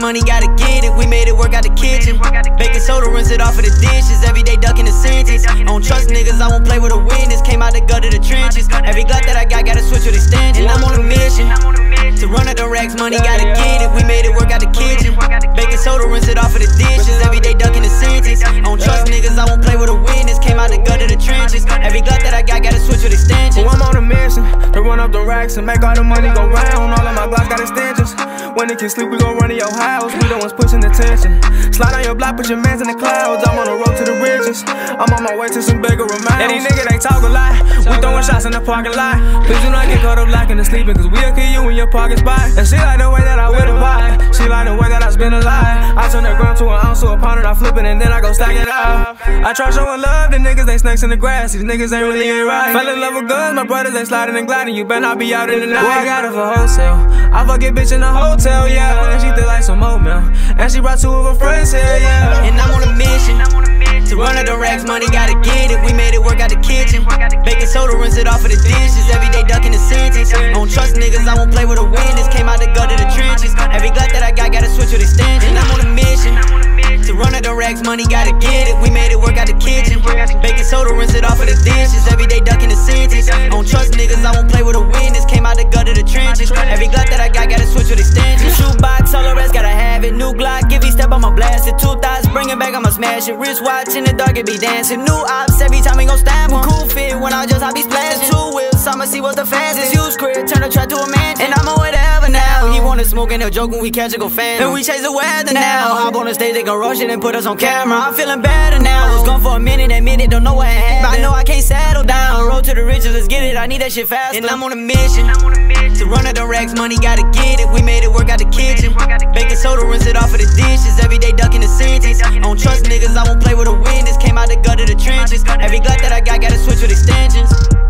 money, gotta get it. We made it work out the kitchen. Baking soda, rinse it off of the dishes. Every day ducking the sentence. I don't trust niggas, I won't play with a witness. Came out the gut of the trenches. Every gut that I got, gotta switch with extension. I'm on a mission to run up the racks, money, gotta get it. We made it work out the kitchen. Baking soda, rinse it off of the dishes. Every day ducking the sentence. I don't trust niggas, I won't play with a witness. Came out the gut of the trenches. Every gut that I got, gotta switch with extension. I'm on a mission to run up the racks and make all the money go round. All of my blocks got extensions. When they can sleep, we gon' run to your house. We the ones pushing the tension. Slide on your block, put your mans in the clouds. I'm on the road to the riches. I'm on my way to some bigger amounts. Yeah, these niggas, they talk a lot. We throwing shots in the parking lot. Please do not get caught up locking and sleeping, cause we'll kill you in your pocket spot. And she like the way that I whip the vibe. She like the way that I spin a lie. I turn that gram to an ounce to a pound and I flip it and then I go stack it up. I try showing love to niggas, they snakes in the grass. These niggas ain't really ain't right. Fell in love with guns, my brothers, they sliding and gliding. You better not be out in the night. Boy, I got it for wholesale. I fuck a bitch in the hotel, yeah. And she did like some oatmeal. And she brought two of her friends here, yeah. And I'm on a mission to run up the racks, money, gotta get it. We made it work out the kitchen. Baking soda, rinse it off of the dishes. Every day ducking the sentence. I don't trust niggas, I won't play with a witness. Came out the gut of the trenches. Every gut that I got, gotta switch with extension. And I'm on a mission to run up the racks, money, gotta get it. We made it work out the kitchen. Baking soda, rinse it off of the dishes. Every day ducking the sentence. I don't trust niggas, I won't play with a witness. Came out the gut of the trenches. Every gut that I got, gotta switch with extension. Shoebox, all the rest gotta have it. New Glock, give me step, I'ma blast it. 2 thighs, bring it back, I'ma smash it. Wristwatch in the dark, it be dancing. New ops, every time we gon' stab one. Cool fit, when I just, I be splashing. 2 wheels, I'ma see what's the fastest. Use crib, turn the track to a mansion. And I'm on whatever now. He wanna smoke and they'll joke when we catch it, go fan. And we chase the weather now. Hop on the stage, they gon' rush it and put us on camera. I'm feeling better now. Was gone for a minute, don't know what happened. But I know I can't settle down. Road to the riches, let's get it. I need that shit fast. And I'm on a mission to run up the racks, money, gotta get it. We made it work out the kitchen. Baking soda, rinse it off of the dishes. Every day ducking the sentence. I don't trust niggas, I won't play with a witness. Came out the gut of the trenches. Every gut that I got, gotta switch with extensions.